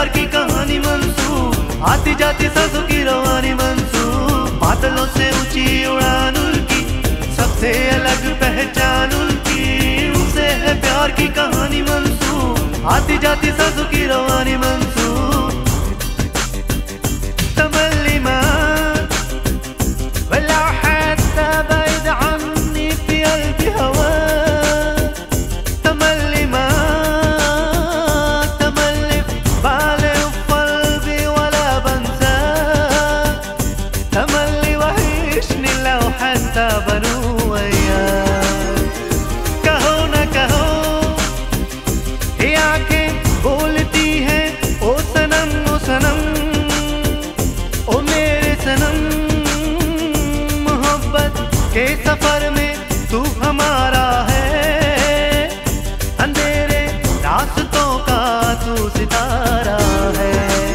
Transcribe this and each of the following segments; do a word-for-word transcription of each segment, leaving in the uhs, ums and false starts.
प्यार की कहानी मंसूर, आती जाती सांसों की रवानी मंसूर। बादलों से ऊंची उड़ान उनकी, सबसे अलग पहचान उनकी। उनसे है प्यार की कहानी मंसूर, आती जाती सांसों की रवानी मंसूर। तमल्ली मान वला हत्ता बैद अन्नी फी क़ल्बी हवा। तमल्ली मान तमल्ली बालिग़ क़ल्बी वला बंसा। तमल्ली वहीशनी लौ हत्ता बनू वय्याक। कहो न कहो ये आंखें बोलती हैं, ओ सनम ओ सनम ओ मेरे सनम। मोहब्बत के सफर में तू हमारा है, अंधेरे रास्तों का तू सितारा है।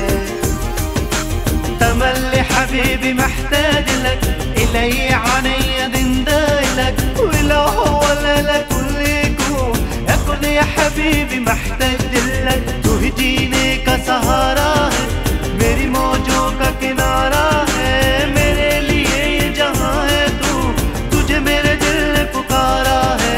तमल्ली हबीबी महताज लक, इलैहि अनैया जिंदा लक। वला वला लकुल यकून यकुन या हबीबी महताज लक। तू ही जीने का सहारा है, मेरी मौजों का किनारा है। मेरे लिए ये जहां है तू, तुझे मेरे दिल ने पुकारा है।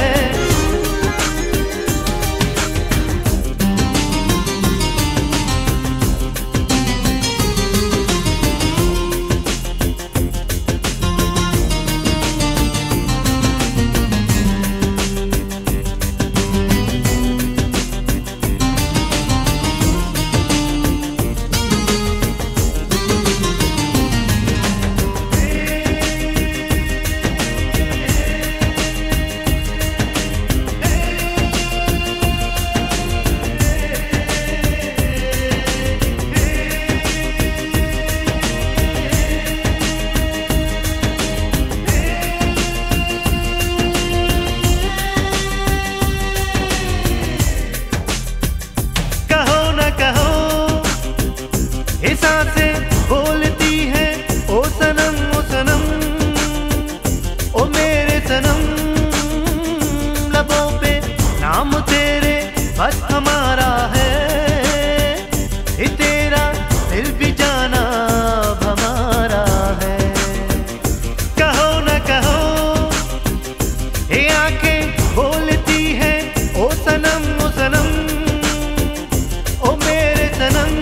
ये सांसें बोलती हैं, ओ सनम ओ सनम ओ मेरे सनम। लबों पे नाम तेरे बस हमारा है, ये तेरा दिल भी जाना हमारा है। कहो न कहो ये आंखें बोलती हैं, ओ सनम ओ सनम ओ मेरे सनम।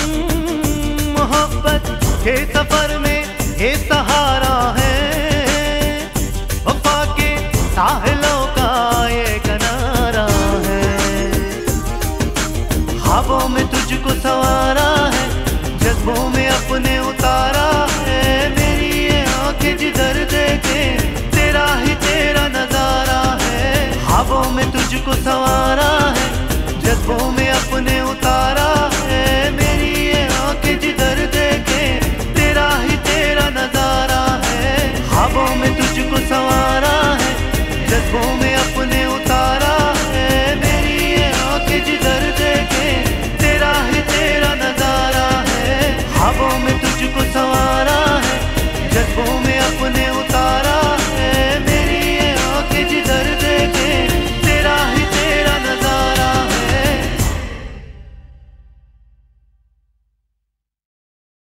मोहब्बत के सफर में ये सहारा है, वफा के साहिलों का ये किनारा है। ख्वाबों में तुझको संवारा है, जज्बों में अपने उतारा है। मेरी ये आंखें जिधर देखे तेरा ही तेरा नजारा है। ख्वाबों में तुझको संवारा है, जज्बों में अपने उतारा